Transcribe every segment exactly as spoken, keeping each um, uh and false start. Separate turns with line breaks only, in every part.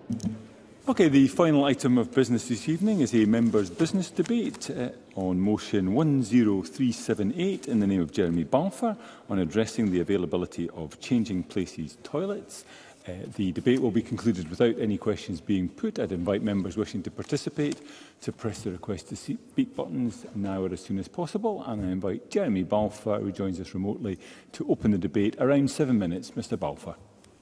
Okay, the final item of business this evening is a members' business debate uh, on motion one zero three seven eight in the name of Jeremy Balfour on addressing the availability of changing places toilets. Uh, the debate will be concluded without any questions being put. I'd invite members wishing to participate to press the request to speak buttons now or as soon as possible. And I invite Jeremy Balfour, who joins us remotely, to open the debate. Around seven minutes. Mr Balfour.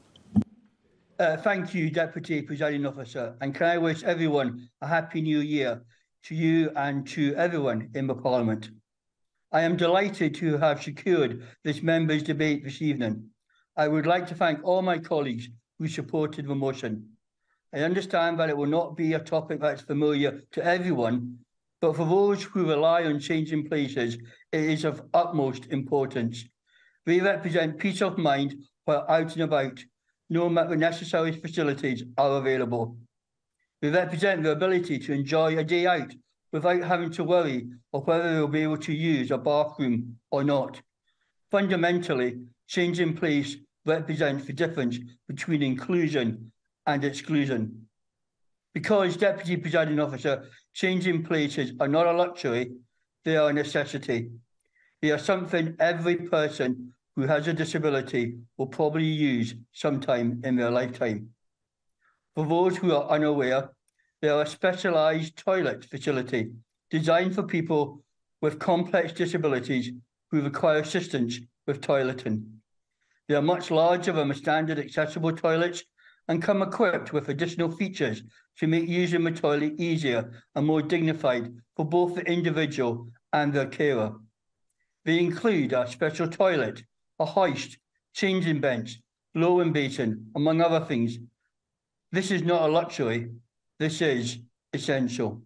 Uh, thank you, Deputy Presiding Officer, and can I wish everyone a Happy New Year to you and to everyone in the Parliament. I am delighted to have secured this members' debate this evening. I would like to thank all my colleagues who supported the motion. I understand that it will not be a topic that's familiar to everyone, but for those who rely on changing places, it is of utmost importance. They represent peace of mind while out and about, knowing that the necessary facilities are available. They represent the ability to enjoy a day out without having to worry of whether they'll be able to use a bathroom or not. Fundamentally, changing place represents the difference between inclusion and exclusion. Because, Deputy Presiding Officer, changing places are not a luxury, they are a necessity. They are something every person who has a disability will probably use sometime in their lifetime. For those who are unaware, they are a specialised toilet facility designed for people with complex disabilities who require assistance with toileting. They are much larger than the standard accessible toilets and come equipped with additional features to make using the toilet easier and more dignified for both the individual and their carer. They include a special toilet, a hoist, changing bench, lowering basin, among other things. This is not a luxury, this is essential.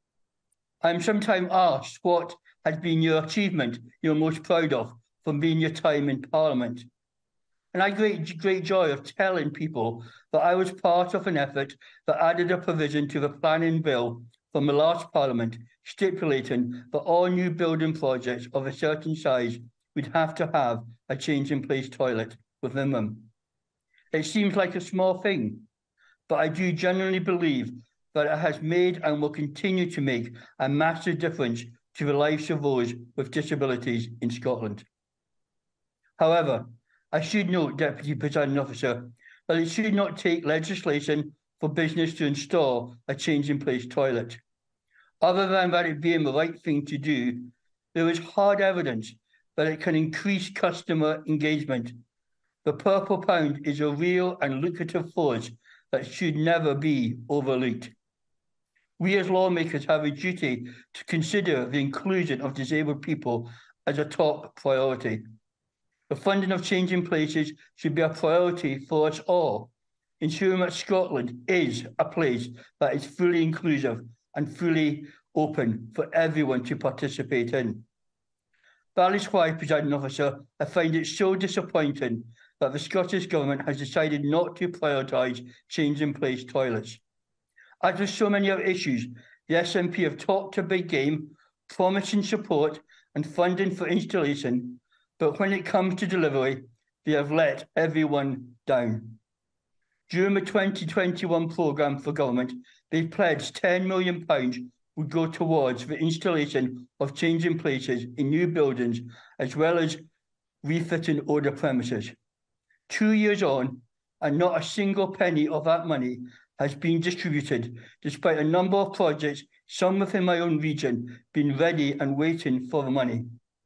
I am sometimes asked what has been your achievement you're most proud of from being your time in Parliament. And I have great, great joy of telling people that I was part of an effort that added a provision to the planning bill from the last Parliament, stipulating that all new building projects of a certain size would have to have a change-in-place toilet within them. It seems like a small thing, but I do genuinely believe that it has made and will continue to make a massive difference to the lives of those with disabilities in Scotland. However, I should note, Deputy Presiding Officer, that it should not take legislation for business to install a change-in-place toilet. Other than that it being the right thing to do, there is hard evidence that it can increase customer engagement. The Purple Pound is a real and lucrative force that should never be overlooked. We as lawmakers have a duty to consider the inclusion of disabled people as a top priority. The funding of changing places should be a priority for us all, ensuring that Scotland is a place that is fully inclusive and fully open for everyone to participate in. That is why, Presiding Officer, I find it so disappointing that the Scottish Government has decided not to prioritise change-in-place toilets. As with so many other issues, the S N P have talked a big game, promising support and funding for installation, but when it comes to delivery, they have let everyone down. During the twenty twenty-one programme for government, they pledged ten million pounds would go towards the installation of changing places in new buildings, as well as refitting older premises. Two years on, and not a single penny of that money has been distributed, despite a number of projects, some within my own region, being ready and waiting for the money.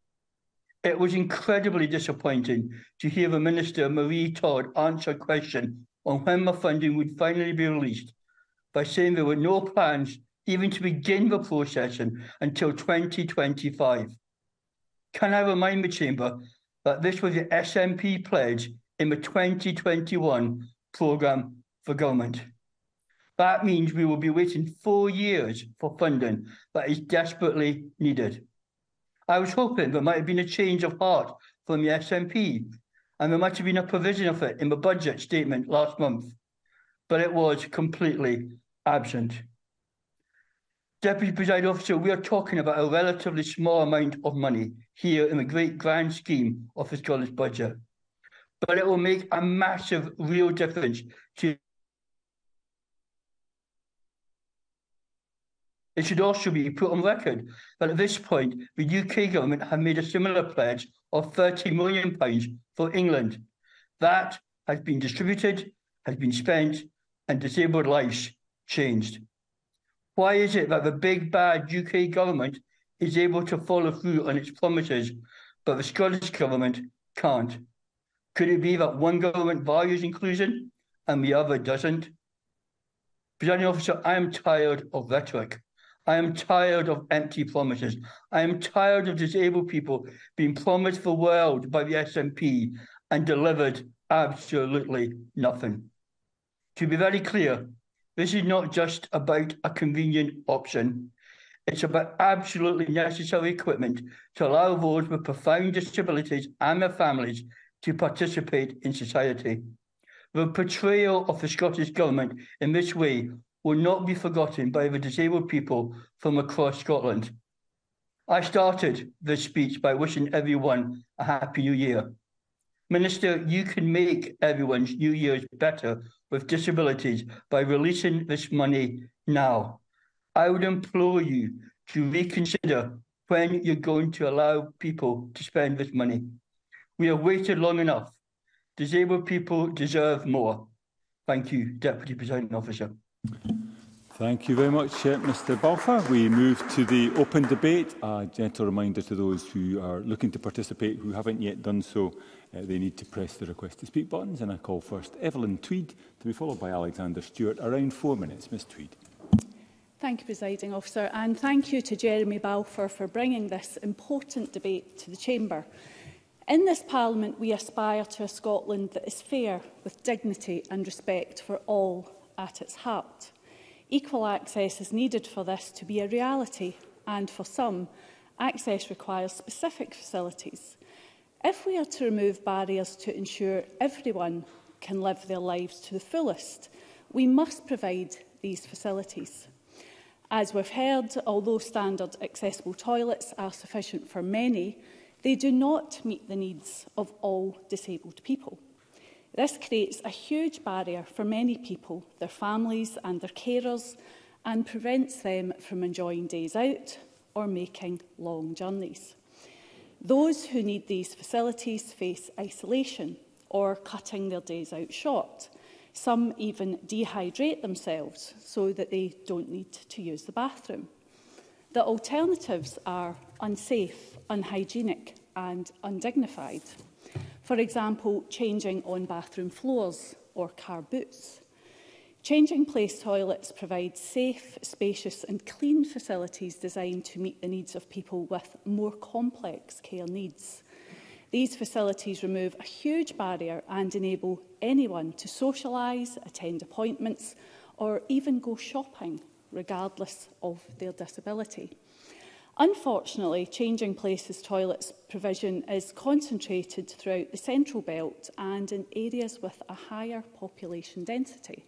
It was incredibly disappointing to hear the Minister, Marie Todd, answer a question on when the funding would finally be released by saying there were no plans even to begin the processing until twenty twenty-five. Can I remind the Chamber that this was the S N P pledge in the twenty twenty-one programme for government? That means we will be waiting four years for funding that is desperately needed. I was hoping there might have been a change of heart from the S N P, and there might have been a provision of it in the budget statement last month, but it was completely absent. Deputy Presiding Officer, we are talking about a relatively small amount of money here in the great grand scheme of the Scottish budget, but it will make a massive real difference to. It should also be put on record that at this point, the U K government have made a similar pledge of thirty million pounds for England. That has been distributed, has been spent, and disabled lives changed. Why is it that the big bad U K government is able to follow through on its promises, but the Scottish government can't? Could it be that one government values inclusion and the other doesn't? Presiding Officer, I am tired of rhetoric. I am tired of empty promises. I am tired of disabled people being promised the world by the S N P and delivered absolutely nothing. To be very clear, this is not just about a convenient option. It's about absolutely necessary equipment to allow those with profound disabilities and their families to participate in society. The portrayal of the Scottish Government in this way will not be forgotten by the disabled people from across Scotland. I started this speech by wishing everyone a happy new year. Minister, you can make everyone's New Year's better with disabilities by releasing this money now. I would implore you to reconsider when you're going to allow people to spend this money. We have waited long enough. Disabled people deserve more. Thank you, Deputy Presiding Officer.
Thank you very much, uh, Mr Balfour. We move to the open debate. A gentle reminder to those who are looking to participate who haven't yet done so, uh, they need to press the request to speak buttons. And I call first Evelyn Tweed, to be followed by Alexander Stewart. Around four minutes. Miz Tweed.
Thank you, Presiding Officer, and thank you to Jeremy Balfour for bringing this important debate to the Chamber. In this Parliament, we aspire to a Scotland that is fair, with dignity and respect for all at its heart. Equal access is needed for this to be a reality, and for some, access requires specific facilities. If we are to remove barriers to ensure everyone can live their lives to the fullest, we must provide these facilities. As we've heard, although standard accessible toilets are sufficient for many, they do not meet the needs of all disabled people. This creates a huge barrier for many people, their families and their carers, and prevents them from enjoying days out or making long journeys. Those who need these facilities face isolation or cutting their days out short. Some even dehydrate themselves so that they don't need to use the bathroom. The alternatives are unsafe, unhygienic and undignified. For example, changing on bathroom floors or car boots. Changing place toilets provide safe, spacious and clean facilities designed to meet the needs of people with more complex care needs. These facilities remove a huge barrier and enable anyone to socialise, attend appointments or even go shopping, regardless of their disability. Unfortunately, changing places toilets provision is concentrated throughout the Central Belt and in areas with a higher population density.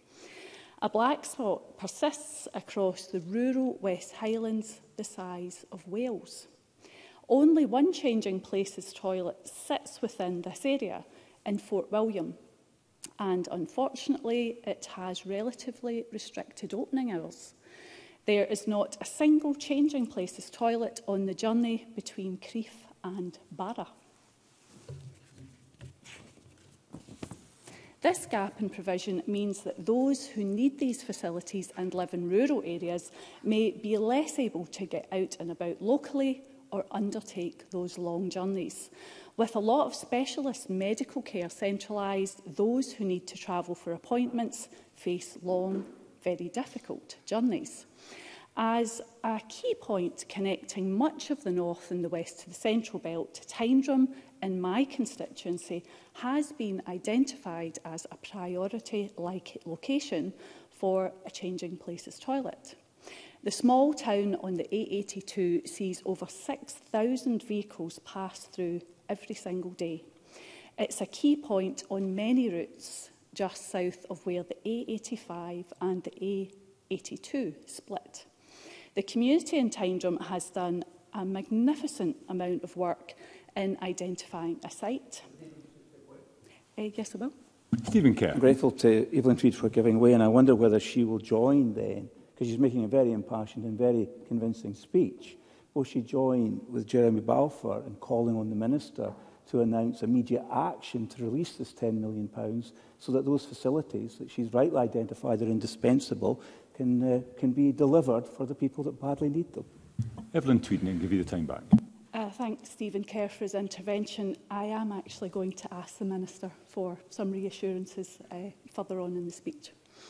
A black spot persists across the rural West Highlands, the size of Wales. Only one changing places toilet sits within this area in Fort William, and unfortunately it has relatively restricted opening hours. There is not a single changing places toilet on the journey between Crieff and Barra. This gap in provision means that those who need these facilities and live in rural areas may be less able to get out and about locally or undertake those long journeys. With a lot of specialist medical care centralised, those who need to travel for appointments face long, very difficult journeys. As a key point connecting much of the north and the west to the Central Belt, Tyndrum in my constituency has been identified as a priority like location for a changing places toilet. The small town on the A eighty-two sees over six thousand vehicles pass through every single day. It's a key point on many routes just south of where the A eighty-five and the A eighty-two split. The community in Tyndrum has done a magnificent amount of work in identifying a site. Uh, yes, I will.
Stephen Kerr.
I'm grateful to Evelyn Tweed for giving way, and I wonder whether she will join then because she's making a very impassioned and very convincing speech, will she join with Jeremy Balfour in calling on the Minister to announce immediate action to release this ten million pounds so that those facilities that she's rightly identified are indispensable can, uh, can be delivered for the people that badly need them?
Evelyn Tweedon, and give you the time back.
Uh, thank Stephen Kerr for his intervention. I am actually going to ask the Minister for some reassurances uh, further on in the speech.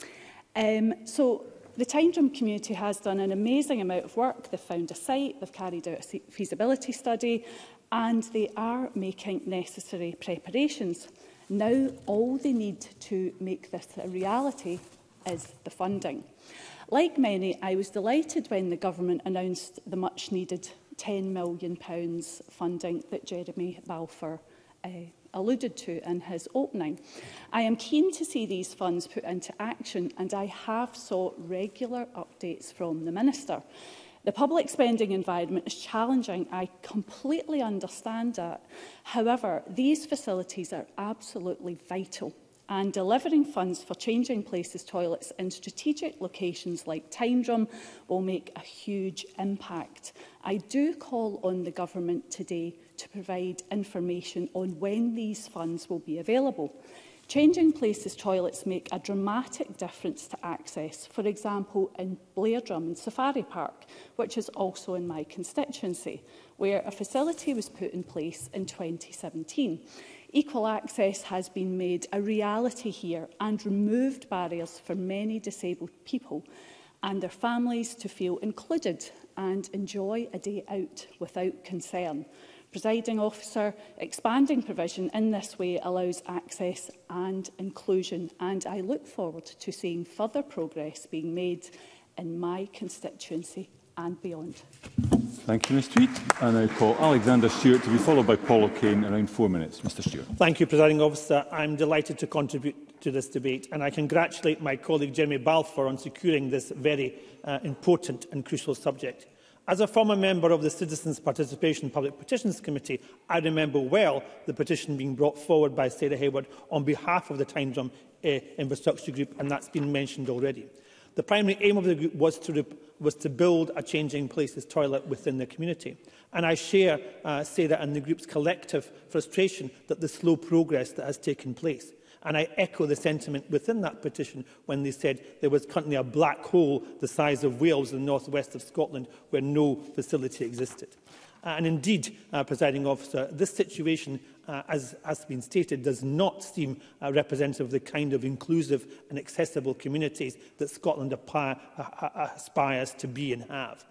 Um, so, the Tyndrum community has done an amazing amount of work. They've found a site, they've carried out a feasibility study, and they are making necessary preparations. Now, all they need to make this a reality is the funding. Like many, I was delighted when the government announced the much-needed ten million pounds funding that Jeremy Balfour uh, alluded to in his opening. I am keen to see these funds put into action, and I have sought regular updates from the Minister. The public spending environment is challenging. I completely understand that. However, these facilities are absolutely vital, and delivering funds for changing places toilets in strategic locations like Tyndrum will make a huge impact. I do call on the government today to provide information on when these funds will be available. Changing places toilets make a dramatic difference to access, for example in Blair Drummond Safari Park, which is also in my constituency, where a facility was put in place in twenty seventeen. Equal access has been made a reality here and removed barriers for many disabled people and their families to feel included and enjoy a day out without concern. Presiding Officer, expanding provision in this way allows access and inclusion, and I look forward to seeing further progress being made in my constituency and beyond.
Thank you, Miz Tweed. I now call Alexander Stewart to be followed by Paul O'Kane, around four minutes. Mister Stewart.
Thank you, Presiding Officer. I'm delighted to contribute to this debate, and I congratulate my colleague Jeremy Balfour on securing this very uh, important and crucial subject. As a former member of the Citizens Participation Public Petitions Committee, I remember well the petition being brought forward by Sarah Hayward on behalf of the Tyndrum uh, Infrastructure Group, and that's been mentioned already. The primary aim of the group was to, was to build a changing places toilet within the community. And I share uh, Sarah and the group's collective frustration that the slow progress that has taken place. And I echo the sentiment within that petition when they said there was currently a black hole the size of Wales in the north west of Scotland where no facility existed. Uh, and indeed, uh, Presiding Officer, this situation, uh, as has been stated, does not seem uh, representative of the kind of inclusive and accessible communities that Scotland apire, uh, aspires to be and have.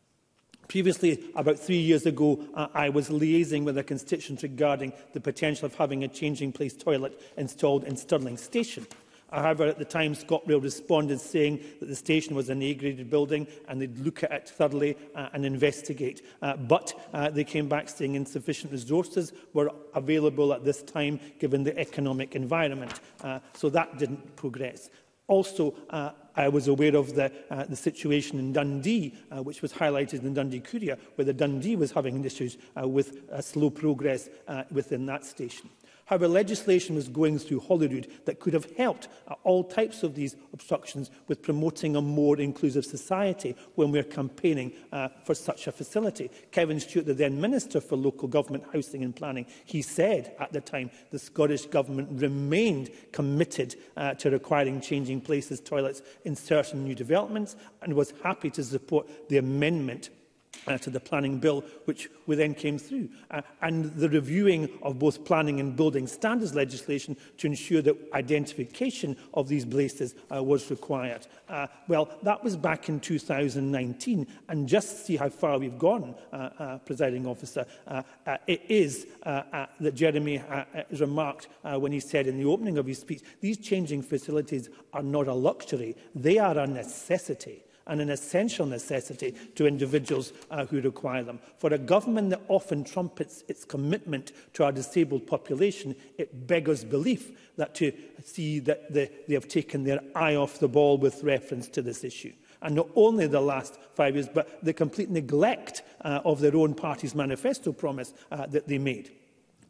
Previously, about three years ago, uh, I was liaising with a constituent regarding the potential of having a changing place toilet installed in Stirling Station. However, at the time, ScotRail responded saying that the station was an A-graded building and they'd look at it thoroughly uh, and investigate. Uh, but uh, they came back saying insufficient resources were available at this time, given the economic environment. Uh, so that didn't progress. Also, uh, I was aware of the, uh, the situation in Dundee, uh, which was highlighted in the Dundee Courier, where the Dundee was having issues uh, with uh, slow progress uh, within that station. However, legislation was going through Holyrood that could have helped uh, all types of these obstructions with promoting a more inclusive society when we're campaigning uh, for such a facility. Kevin Stewart, the then Minister for Local Government, Housing and Planning, he said at the time the Scottish Government remained committed uh, to requiring changing places toilets in certain new developments and was happy to support the amendment Uh, to the planning bill, which we then came through, uh, and the reviewing of both planning and building standards legislation to ensure that identification of these places uh, was required. Uh, well, that was back in two thousand nineteen, and just to see how far we've gone, uh, uh, Presiding Officer, uh, uh, it is uh, uh, that Jeremy uh, uh, remarked uh, when he said in the opening of his speech, these changing facilities are not a luxury, they are a necessity. And an essential necessity to individuals uh, who require them. For a government that often trumpets its commitment to our disabled population, it beggars belief that to see that they, they have taken their eye off the ball with reference to this issue. And not only the last five years, but the complete neglect uh, of their own party's manifesto promise uh, that they made.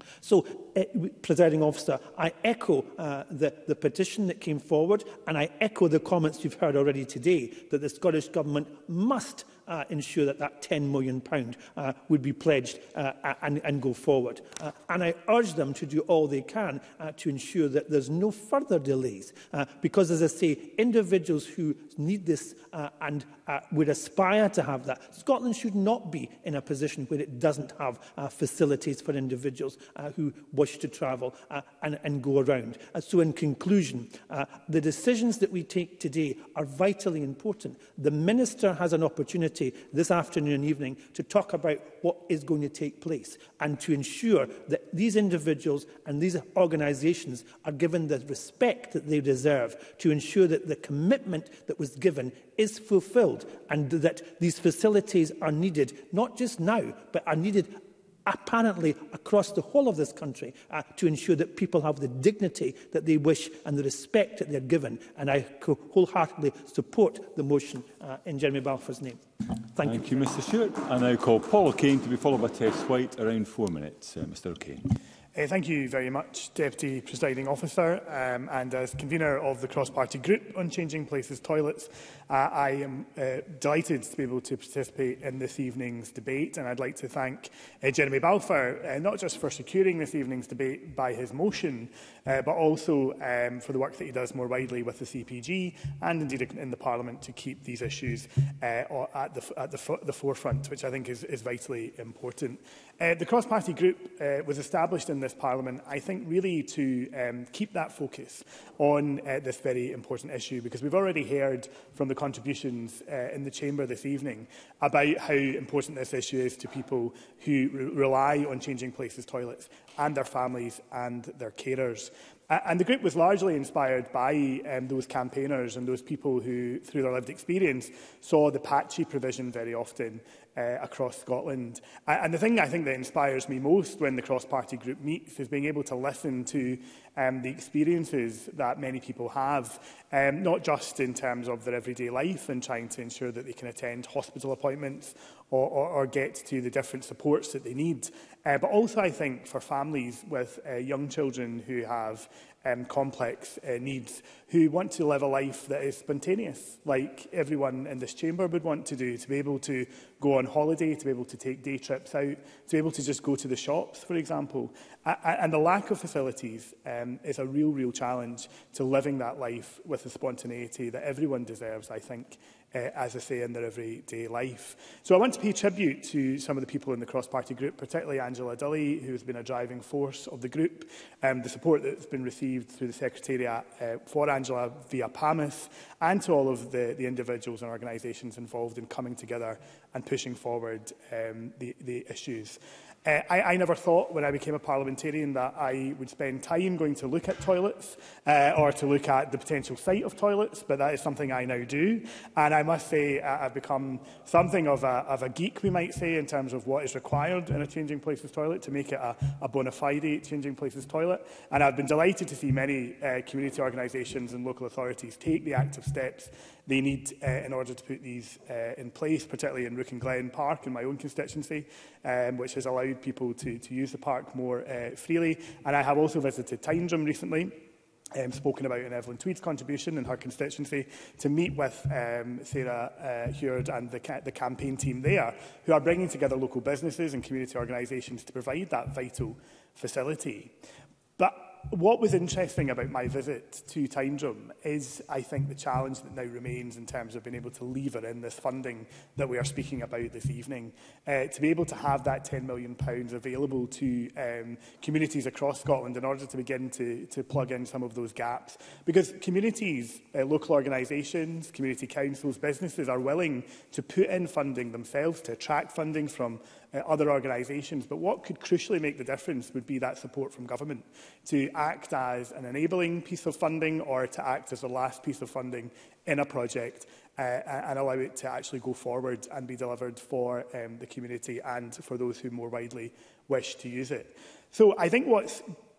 So, uh, Presiding Officer, I echo uh, the, the petition that came forward, and I echo the comments you've heard already today, that the Scottish Government must uh, ensure that that ten million pounds uh, would be pledged uh, and, and go forward. Uh, and I urge them to do all they can uh, to ensure that there's no further delays. Uh, because, as I say, individuals who need this uh, and uh, would aspire to have that, Scotland should not be in a position where it doesn't have uh, facilities for individuals uh, who wish to travel uh, and, and go around. Uh, so, in conclusion, uh, the decisions that we take today are vitally important. The Minister has an opportunity this afternoon and evening to talk about what is going to take place and to ensure that these individuals and these organisations are given the respect that they deserve, to ensure that the commitment that was given is fulfilled and that these facilities are needed, not just now, but are needed apparently across the whole of this country uh, to ensure that people have the dignity that they wish and the respect that they're given. And I wholeheartedly support the motion uh, in Jeremy Balfour's name. Thank,
Thank
you.
you, Mr Stewart. I now call Paul O'Kane to be followed by Tess White. Around four minutes. Uh, Mr O'Kane.
Uh, thank you very much, Deputy Presiding Officer. Um, and as convener of the cross-party group on Changing Places Toilets, uh, I am uh, delighted to be able to participate in this evening's debate. And I'd like to thank uh, Jeremy Balfour, uh, not just for securing this evening's debate by his motion, uh, but also um, for the work that he does more widely with the C P G and indeed in the Parliament to keep these issues uh, at, the, at the, the forefront, which I think is, is vitally important. Uh, the cross-party group uh, was established in this Parliament, I think, really to um, keep that focus on uh, this very important issue, because we've already heard from the contributions uh, in the Chamber this evening about how important this issue is to people who re rely on Changing Places Toilets and their families and their carers. Uh, and the group was largely inspired by um, those campaigners and those people who, through their lived experience, saw the patchy provision very often uh, across Scotland. Uh, and the thing I think that inspires me most when the cross-party group meets is being able to listen to um, the experiences that many people have, um, not just in terms of their everyday life and trying to ensure that they can attend hospital appointments or, or, or get to the different supports that they need, uh, but also, I think, for families with uh, young children who have Um, complex uh, needs, who want to live a life that is spontaneous, like everyone in this chamber would want to do, to be able to go on holiday, to be able to take day trips out, to be able to just go to the shops, for example. A and the lack of facilities um, is a real, real challenge to living that life with the spontaneity that everyone deserves, I think, Uh, as I say, in their everyday life. So I want to pay tribute to some of the people in the cross-party group, particularly Angela Dilley, who has been a driving force of the group, um, the support that's been received through the Secretariat uh, for Angela via PAMIS, and to all of the, the individuals and organisations involved in coming together and pushing forward um, the, the issues. Uh, I, I never thought when I became a parliamentarian that I would spend time going to look at toilets uh, or to look at the potential site of toilets, but that is something I now do. And I must say uh, I've become something of a, of a geek, we might say, in terms of what is required in a Changing Places toilet to make it a, a bona fide Changing Places toilet. And I've been delighted to see many uh, community organisations and local authorities take the active steps they need uh, in order to put these uh, in place, particularly in Rook and Glen Park in my own constituency, um, which has allowed people to, to use the park more uh, freely. And I have also visited Tyndrum recently, Um, spoken about in Evelyn Tweed's contribution in her constituency, to meet with um, Sarah uh, Heward and the, ca the campaign team there, who are bringing together local businesses and community organisations to provide that vital facility. But what was interesting about my visit to Tyndrum is, I think, the challenge that now remains in terms of being able to lever in this funding that we are speaking about this evening, uh, to be able to have that ten million pounds available to um, communities across Scotland in order to begin to, to plug in some of those gaps. Because communities, uh, local organisations, community councils, businesses are willing to put in funding themselves, to attract funding from Uh, other organisations, but what could crucially make the difference would be that support from government to act as an enabling piece of funding or to act as the last piece of funding in a project uh, and allow it to actually go forward and be delivered for um, the community and for those who more widely wish to use it. So I think what's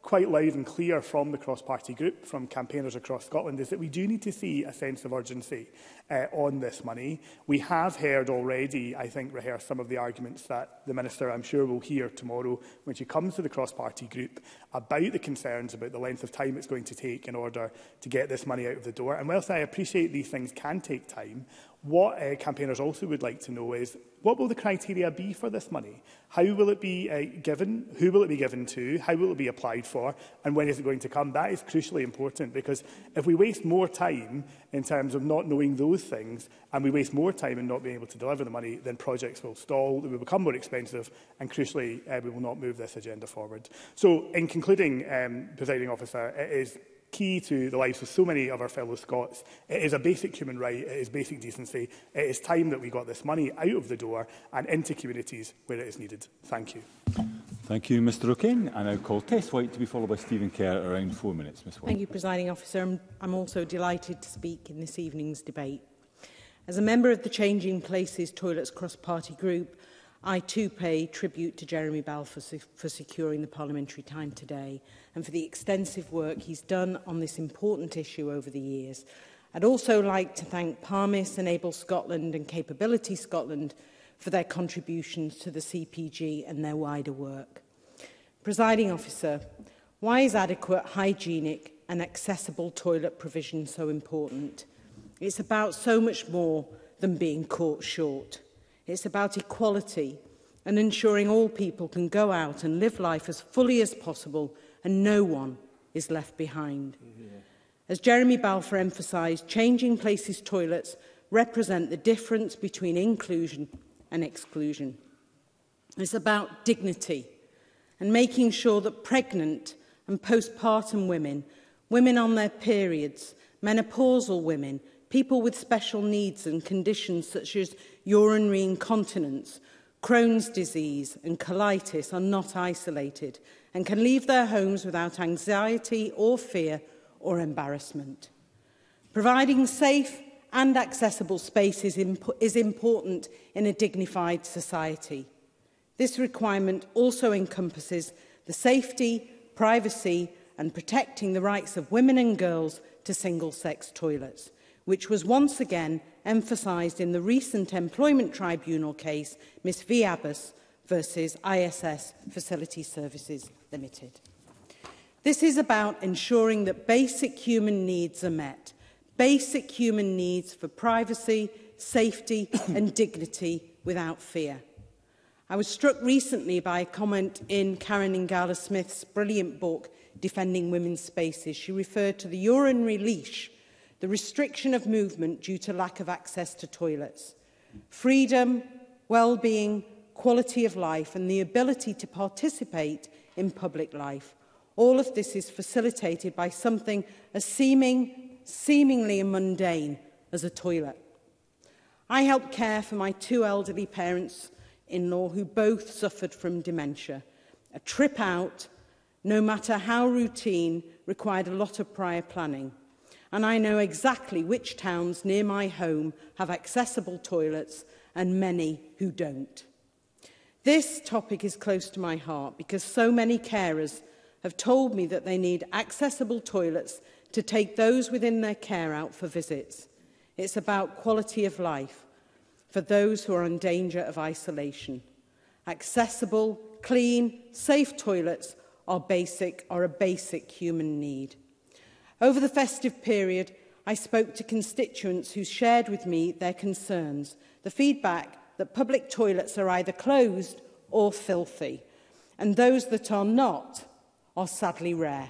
quite loud and clear from the cross-party group, from campaigners across Scotland, is that we do need to see a sense of urgency uh, on this money. We have heard already, I think, rehearse some of the arguments that the Minister, I'm sure, will hear tomorrow when she comes to the cross-party group about the concerns about the length of time it's going to take in order to get this money out of the door. And whilst I appreciate these things can take time, what uh, campaigners also would like to know is, what will the criteria be for this money? How will it be uh, given? Who will it be given to? How will it be applied for? And when is it going to come? That is crucially important, because if we waste more time in terms of not knowing those things, and we waste more time in not being able to deliver the money, then projects will stall, they will become more expensive, and crucially, uh, we will not move this agenda forward. So, in concluding, um, Presiding Officer, it is key to the lives of so many of our fellow Scots. It is a basic human right, it is basic decency. It is time that we got this money out of the door and into communities where it is needed. Thank you.
Thank you, Mr O'Kane. And I call Tess White to be followed by Stephen Kerr, around four minutes. Miz White.
Thank you, Presiding Officer. I'm, I'm also delighted to speak in this evening's debate. As a member of the Changing Places Toilets Cross-Party Group, I too pay tribute to Jeremy Balfour for securing the parliamentary time today and for the extensive work he's done on this important issue over the years. I'd also like to thank PARMIS, Enable Scotland and Capability Scotland for their contributions to the C P G and their wider work. Presiding Officer, why is adequate, hygienic and accessible toilet provision so important? It's about so much more than being caught short. It's about equality and ensuring all people can go out and live life as fully as possible and no one is left behind. Yeah. As Jeremy Balfour emphasised, Changing Places toilets represent the difference between inclusion and exclusion. It's about dignity and making sure that pregnant and postpartum women, women on their periods, menopausal women, people with special needs and conditions such as urinary incontinence, Crohn's disease and colitis are not isolated and can leave their homes without anxiety or fear or embarrassment. Providing safe and accessible space is, imp is important in a dignified society. This requirement also encompasses the safety, privacy and protecting the rights of women and girls to single-sex toilets, which was once again emphasised in the recent Employment Tribunal case, Miss V. Abbas versus I S S Facility Services Limited. This is about ensuring that basic human needs are met, basic human needs for privacy, safety and dignity without fear. I was struck recently by a comment in Karen Ingala-Smith's brilliant book, Defending Women's Spaces. She referred to the urinary leash, the restriction of movement due to lack of access to toilets. Freedom, well-being, quality of life and the ability to participate in public life. All of this is facilitated by something as seeming, seemingly mundane as a toilet. I helped care for my two elderly parents-in-law who both suffered from dementia. A trip out, no matter how routine, required a lot of prior planning. And I know exactly which towns near my home have accessible toilets and many who don't. This topic is close to my heart because so many carers have told me that they need accessible toilets to take those within their care out for visits. It's about quality of life for those who are in danger of isolation. Accessible, clean, safe toilets are, basic, are a basic human need. Over the festive period, I spoke to constituents who shared with me their concerns, the feedback that public toilets are either closed or filthy, and those that are not are sadly rare.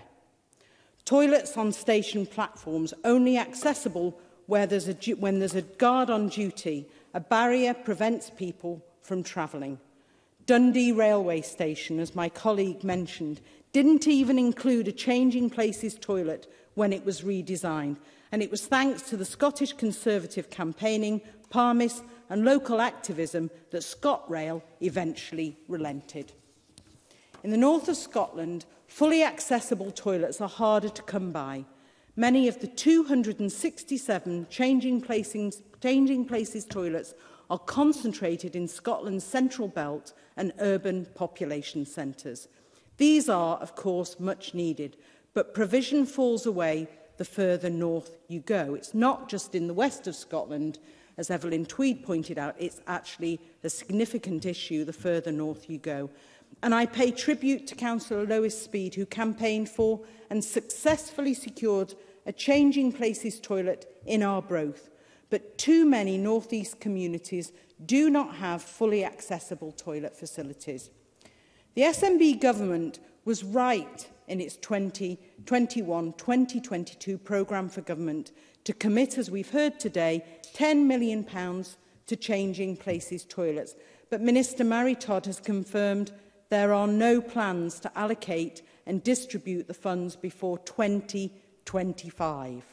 Toilets on station platforms only accessible where there's a, when there's a guard on duty. A barrier prevents people from travelling. Dundee railway station, as my colleague mentioned, didn't even include a Changing Places toilet when it was redesigned, and it was thanks to the Scottish Conservative campaigning, PARMIS and local activism that ScotRail eventually relented. In the north of Scotland, fully accessible toilets are harder to come by. Many of the two hundred and sixty-seven Changing Places, Changing Places toilets are concentrated in Scotland's central belt and urban population centres. These are, of course, much needed, but provision falls away the further north you go. It's not just in the west of Scotland, as Evelyn Tweed pointed out, it's actually a significant issue the further north you go. And I pay tribute to Councillor Lois Speed, who campaigned for and successfully secured a Changing Places toilet in Arbroath. But too many North East communities do not have fully accessible toilet facilities. The S N B government was right in its twenty twenty-one twenty twenty-two programme for government to commit, as we've heard today, ten million pounds to Changing Places toilets. But Minister Mary Todd has confirmed there are no plans to allocate and distribute the funds before twenty twenty-five.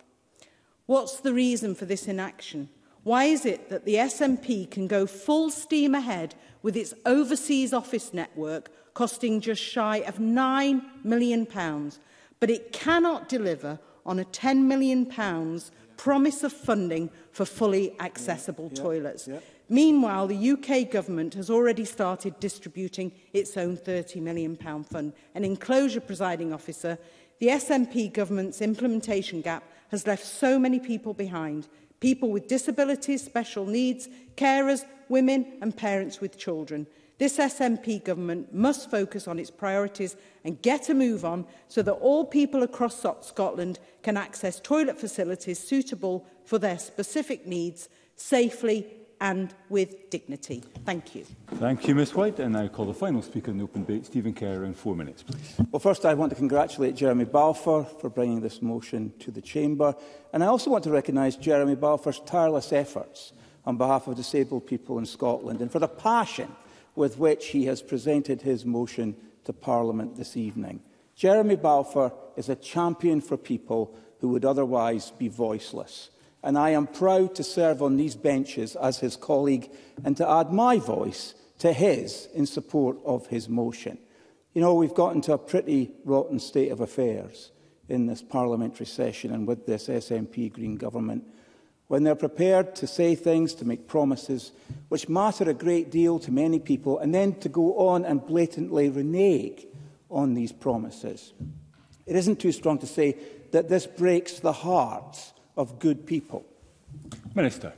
What's the reason for this inaction? Why is it that the S N P can go full steam ahead with its overseas office network costing just shy of nine million pounds, but it cannot deliver on a ten million pounds promise of funding for fully accessible yeah, toilets? Yeah, yeah. Meanwhile, the U K government has already started distributing its own thirty million pounds fund. And in closure, presiding officer, the S N P government's implementation gap has left so many people behind. People with disabilities, special needs, carers, women and parents with children. This S N P government must focus on its priorities and get a move on so that all people across Scotland can access toilet facilities suitable for their specific needs safely and with dignity. Thank you.
Thank you, Ms White. And now I call the final speaker in the open debate, Stephen Kerr, in four minutes, please.
Well, first I want to congratulate Jeremy Balfour for bringing this motion to the Chamber. And I also want to recognise Jeremy Balfour's tireless efforts on behalf of disabled people in Scotland and for the passion with which he has presented his motion to Parliament this evening. Jeremy Balfour is a champion for people who would otherwise be voiceless. And I am proud to serve on these benches as his colleague and to add my voice to his in support of his motion. You know, we've got into a pretty rotten state of affairs in this parliamentary session and with this S N P Green government, when they're prepared to say things, to make promises which matter a great deal to many people, and then to go on and blatantly renege on these promises. It isn't too strong to say that this breaks the hearts of good people.
Minister.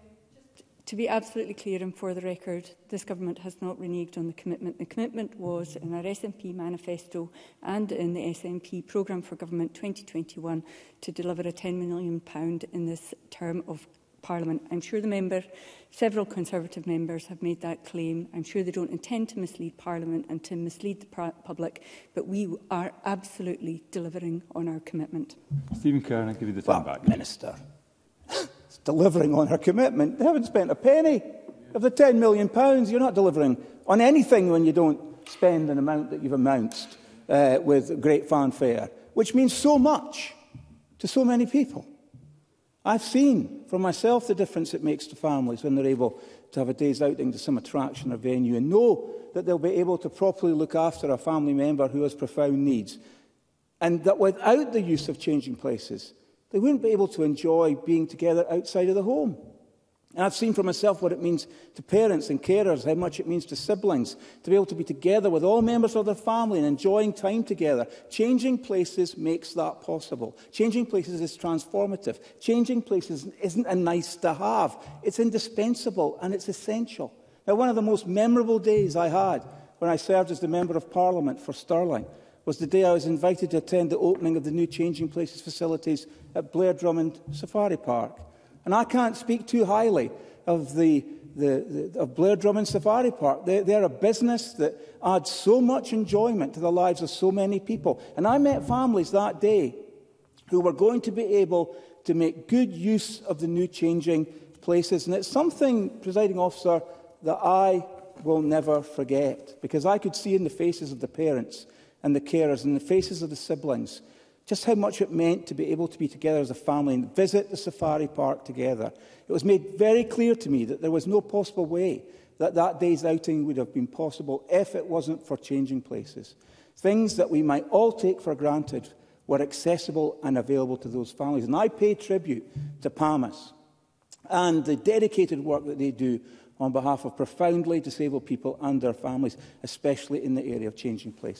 To be absolutely clear and for the record, this government has not reneged on the commitment. The commitment was in our S N P manifesto and in the S N P programme for government twenty twenty-one to deliver a ten million pounds in this term of Parliament. I'm sure the member, several Conservative members have made that claim. I'm sure they don't intend to mislead Parliament and to mislead the public, but we are absolutely delivering on our commitment.
Stephen Kerr, I'll give you the time
well,
back.
Minister, it's delivering on our commitment. They haven't spent a penny of the ten million pounds. You're not delivering on anything when you don't spend an amount that you've announced uh, with great fanfare, which means so much to so many people. I've seen for myself the difference it makes to families when they're able to have a day's outing to some attraction or venue and know that they'll be able to properly look after a family member who has profound needs, and that without the use of Changing Places, they wouldn't be able to enjoy being together outside of the home. And I've seen for myself what it means to parents and carers, how much it means to siblings, to be able to be together with all members of their family and enjoying time together. Changing Places makes that possible. Changing Places is transformative. Changing Places isn't a nice to have. It's indispensable and it's essential. Now, one of the most memorable days I had when I served as the Member of Parliament for Stirling was the day I was invited to attend the opening of the new Changing Places facilities at Blair Drummond Safari Park. And I can't speak too highly of, the, the, the, of Blair Drummond Safari Park. They, they're a business that adds so much enjoyment to the lives of so many people. And I met families that day who were going to be able to make good use of the new Changing Places. And it's something, presiding officer, that I will never forget, because I could see in the faces of the parents and the carers and the faces of the siblings just how much it meant to be able to be together as a family and visit the safari park together. It was made very clear to me that there was no possible way that that day's outing would have been possible if it wasn't for Changing Places. Things that we might all take for granted were accessible and available to those families. And I pay tribute to PAMIS and the dedicated work that they do on behalf of profoundly disabled people and their families, especially in the area of Changing Places.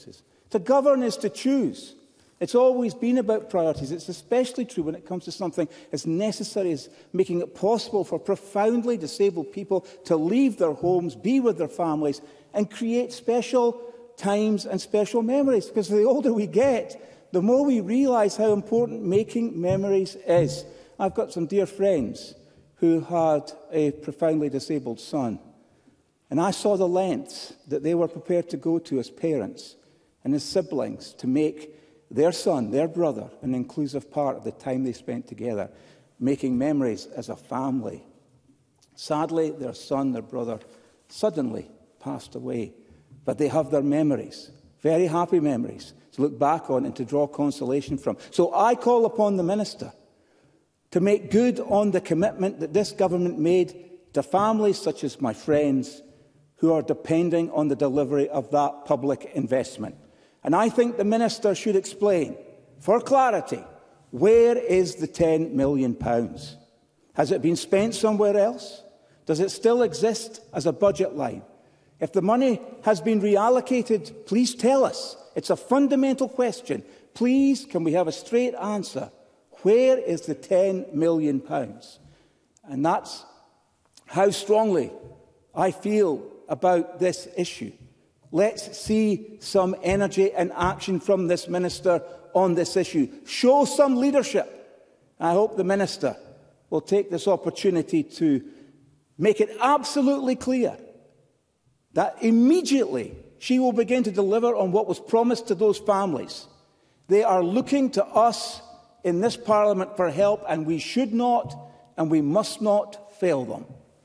To govern is to choose. It's always been about priorities. It's especially true when it comes to something as necessary as making it possible for profoundly disabled people to leave their homes, be with their families, and create special times and special memories. Because the older we get, the more we realise how important making memories is. I've got some dear friends who had a profoundly disabled son, and I saw the lengths that they were prepared to go to as parents and as siblings to make their son, their brother, an inclusive part of the time they spent together, making memories as a family. Sadly, their son, their brother, suddenly passed away, but they have their memories, very happy memories, to look back on and to draw consolation from. So I call upon the Minister to make good on the commitment that this government made to families such as my friends who are depending on the delivery of that public investment. And I think the Minister should explain, for clarity, where is the ten million pounds? Has it been spent somewhere else? Does it still exist as a budget line? If the money has been reallocated, please tell us. It's a fundamental question. Please, can we have a straight answer? Where is the ten million pounds? And that's how strongly I feel about this issue. Let's see some energy and action from this Minister on this issue. Show some leadership. I hope the Minister will take this opportunity to make it absolutely clear that immediately she will begin to deliver on what was promised to those families. They are looking to us in this Parliament for help, and we should not and we must not fail them.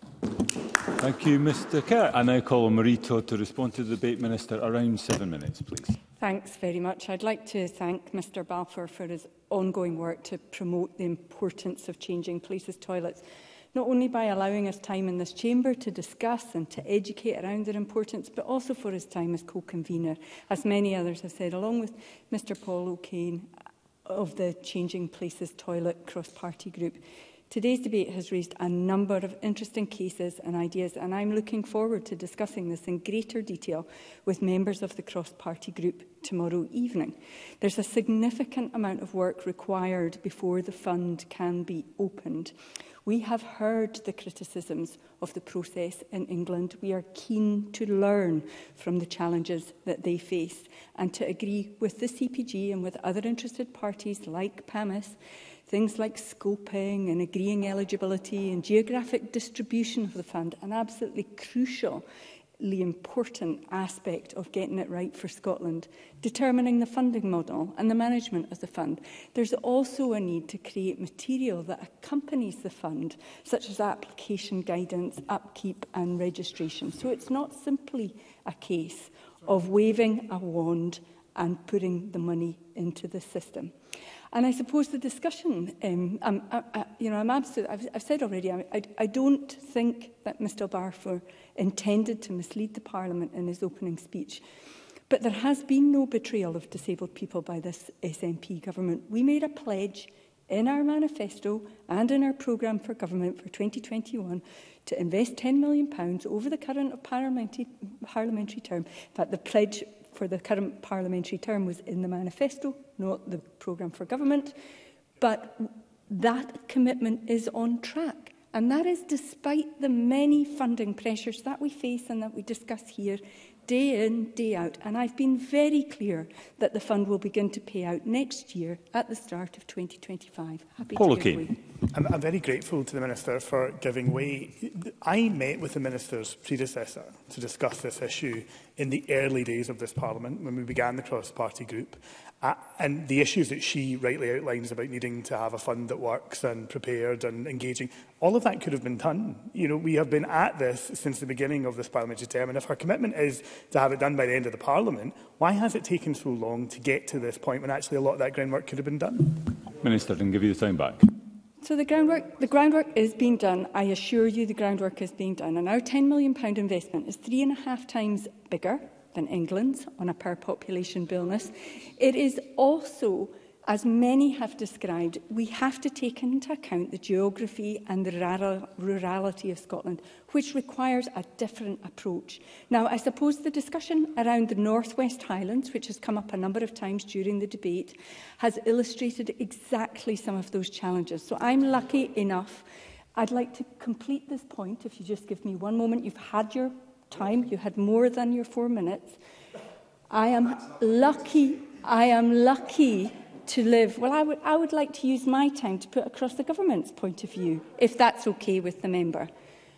Thank you, Mr Kerr. I now call on Marie Todd to respond to the debate. Minister, around seven minutes, please.
Thanks very much. I'd like to thank Mr Balfour for his ongoing work to promote the importance of changing places toilets, not only by allowing us time in this chamber to discuss and to educate around their importance, but also for his time as co-convener, as many others have said, along with Mr Paul O'Kane of the Changing Places Toilet cross-party group. Today's debate has raised a number of interesting cases and ideas, and I'm looking forward to discussing this in greater detail with members of the cross-party group tomorrow evening. There's a significant amount of work required before the fund can be opened. We have heard the criticisms of the process in England. We are keen to learn from the challenges that they face and to agree with the C P G and with other interested parties like PAMIS, things like scoping and agreeing eligibility and geographic distribution of the fund, an absolutely crucially important aspect of getting it right for Scotland, determining the funding model and the management of the fund. There's also a need to create material that accompanies the fund, such as application guidance, upkeep and registration. So it's not simply a case of waving a wand and putting the money into the system. And I suppose the discussion, um, I'm, I, I, you know, I'm absolutely, I've, I've said already, I, I, I don't think that Mr Balfour intended to mislead the Parliament in his opening speech. But there has been no betrayal of disabled people by this S N P government. We made a pledge in our manifesto and in our programme for government for twenty twenty-one to invest ten million pounds over the current parliamentary, parliamentary term. In fact, the pledge for the current parliamentary term was in the manifesto, not the programme for government. But that commitment is on track. And that is despite the many funding pressures that we face and that we discuss here day in, day out. And I've been very clear that the fund will begin to pay out next year at the start of twenty twenty-five. Happy
Paul
to give
O'Kane.
way.
I'm, I'm very grateful to the Minister for giving way. I met with the Minister's predecessor to discuss this issue in the early days of this Parliament when we began the cross-party group. Uh, and the issues that she rightly outlines about needing to have a fund that works and prepared and engaging, all of that could have been done. You know, we have been at this since the beginning of this parliamentary term, and if her commitment is to have it done by the end of the Parliament, why has it taken so long to get to this point when actually a lot of that groundwork could have been done?
Minister, I can give you the time back.
So the groundwork, the groundwork is being done. I assure you the groundwork is being done. And our ten million pounds investment is three and a half times bigger than England's on a per population bonus. It is also As many have described, we have to take into account the geography and the rural, rurality of Scotland, which requires a different approach. Now, I suppose the discussion around the North West Highlands, which has come up a number of times during the debate, has illustrated exactly some of those challenges. So I'm lucky enough. I'd like to complete this point, if you just give me one moment. You've had your time. You had more than your four minutes. I am lucky. I am lucky to live. Well, I would, I would like to use my time to put across the government's point of view, if that's okay with the member.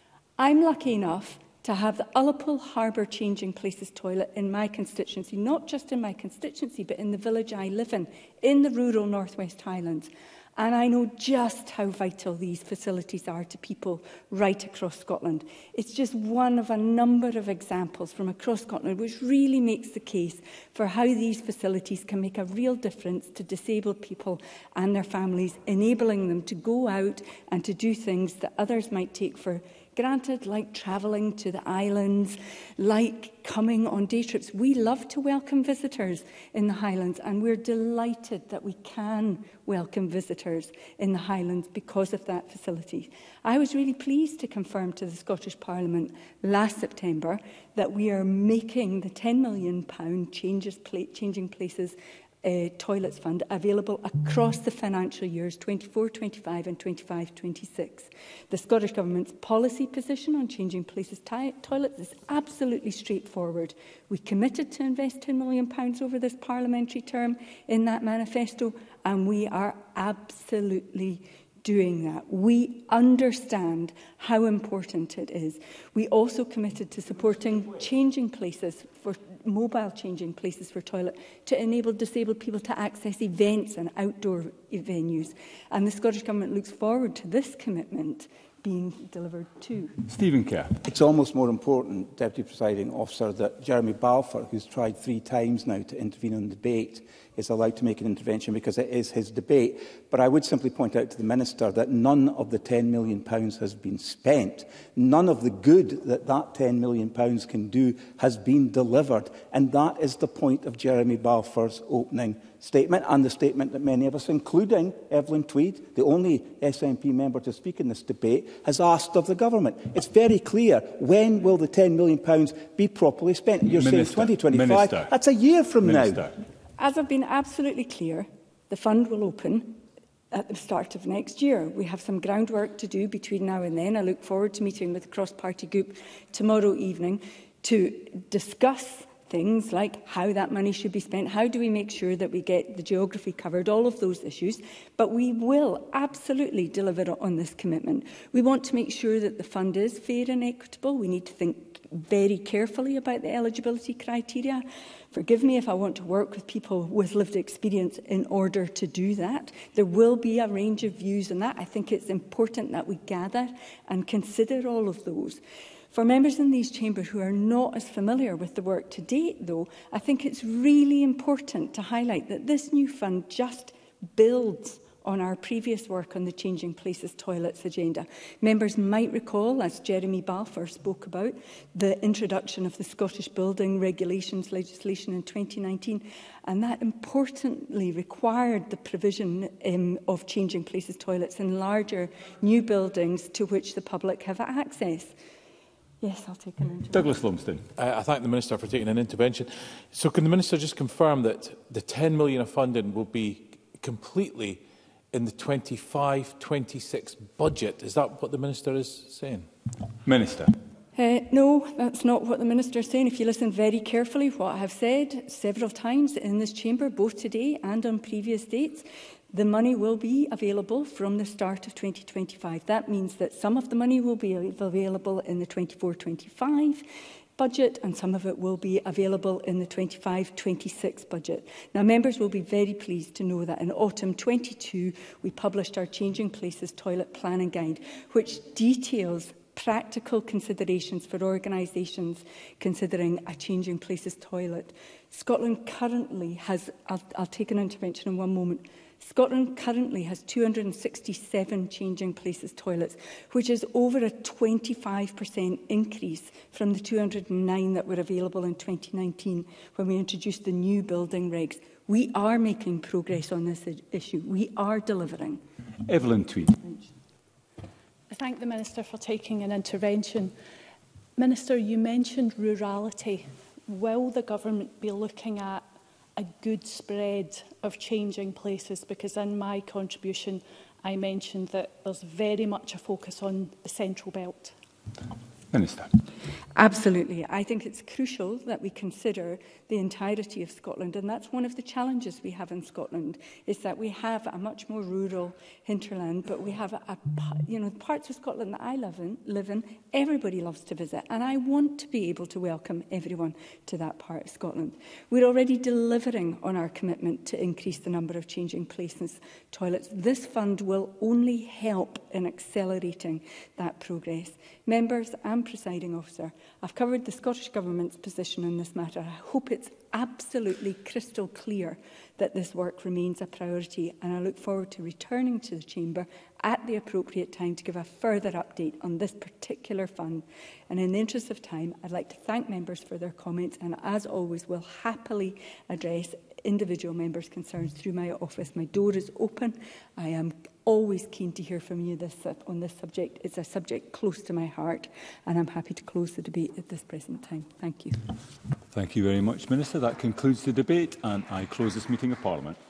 I'm lucky enough to have the Ullapool Harbour Changing Places toilet in my constituency, not just in my constituency, but in the village I live in, in the rural North West Highlands. And I know just how vital these facilities are to people right across Scotland. It's just one of a number of examples from across Scotland which really makes the case for how these facilities can make a real difference to disabled people and their families, enabling them to go out and to do things that others might take for granted, like travelling to the islands, like coming on day trips. We love to welcome visitors in the Highlands, and we're delighted that we can welcome visitors in the Highlands because of that facility. I was really pleased to confirm to the Scottish Parliament last September that we are making the ten million pounds changes, pla changing places Uh, Toilets Fund available across the financial years twenty-four twenty-five and twenty-five twenty-six. The Scottish Government's policy position on changing places toilets is absolutely straightforward. We committed to invest ten million pounds over this parliamentary term in that manifesto, and we are absolutely doing that. We understand how important it is. We also committed to supporting changing places for mobile changing places for toilet to enable disabled people to access events and outdoor venues. And the Scottish Government looks forward to this commitment being delivered too.
Stephen Kerr.
It's almost more important, Deputy Presiding Officer, that Jeremy Balfour, who's tried three times now to intervene in the debate, is allowed to make an intervention because it is his debate. But I would simply point out to the Minister that none of the ten million pounds has been spent. None of the good that that ten million pounds can do has been delivered. And that is the point of Jeremy Balfour's opening statement and the statement that many of us, including Evelyn Tweed, the only S N P member to speak in this debate, has asked of the government. It's very clear. When will the ten million pounds be properly spent? You're
Minister,
saying twenty twenty-five.
Minister,
That's a year from
Minister.
now.
As I've been absolutely clear, the fund will open at the start of next year. We have some groundwork to do between now and then. I look forward to meeting with the cross-party group tomorrow evening to discuss things like how that money should be spent, how do we make sure that we get the geography covered, all of those issues. But we will absolutely deliver on this commitment. We want to make sure that the fund is fair and equitable. We need to think very carefully about the eligibility criteria. Forgive me if I want to work with people with lived experience in order to do that. There will be a range of views on that. I think it's important that we gather and consider all of those. For members in these chambers who are not as familiar with the work to date, though, I think it's really important to highlight that this new fund just builds on our previous work on the Changing Places Toilets agenda. Members might recall, as Jeremy Balfour spoke about, the introduction of the Scottish Building Regulations legislation in twenty nineteen, and that importantly required the provision um, of changing places toilets in larger new buildings to which the public have access. Yes, I'll take an intervention.
Douglas Lumsden.
Uh, I thank the Minister for taking an intervention. So can the Minister just confirm that the ten million of funding will be completely in the twenty-five twenty-six budget? Is that what the Minister is saying?
Minister.
Uh, no, that's not what the Minister is saying. If you listen very carefully, what I have said several times in this chamber, both today and on previous dates, the money will be available from the start of twenty twenty-five. That means that some of the money will be available in the twenty-four twenty-five budget, and some of it will be available in the twenty-five twenty-six budget. Now, members will be very pleased to know that in autumn twenty-two, we published our Changing Places Toilet Planning Guide, which details practical considerations for organisations considering a Changing Places toilet. Scotland currently has, I'll, I'll take an intervention in one moment, Scotland currently has two hundred and sixty-seven changing places toilets, which is over a twenty-five percent increase from the two hundred and nine that were available in twenty nineteen when we introduced the new building regs. We are making progress on this issue. We are delivering.
Evelyn Tweed.
I thank the Minister for taking an intervention. Minister, you mentioned rurality. Will the government be looking at a good spread of changing places? Because in my contribution, I mentioned that there's very much a focus on the Central Belt.
Minister.
Absolutely. I think it's crucial that we consider the entirety of Scotland, and that's one of the challenges we have in Scotland, is that we have a much more rural hinterland, but we have, a, a, you know, parts of Scotland that I live in, live in, everybody loves to visit, and I want to be able to welcome everyone to that part of Scotland. We're already delivering on our commitment to increase the number of changing places toilets. This fund will only help in accelerating that progress. Members and Presiding Officer, I've covered the Scottish Government's position on this matter. I hope it's absolutely crystal clear that this work remains a priority, and I look forward to returning to the Chamber at the appropriate time to give a further update on this particular fund. And in the interest of time, I'd like to thank members for their comments, and as always, will happily address individual members' concerns through my office. My door is open. I am always keen to hear from you this, uh, on this subject. It's a subject close to my heart, and I'm happy to close the debate at this present time. Thank you.
Thank you very much, Minister. That concludes the debate, and I close this meeting of Parliament.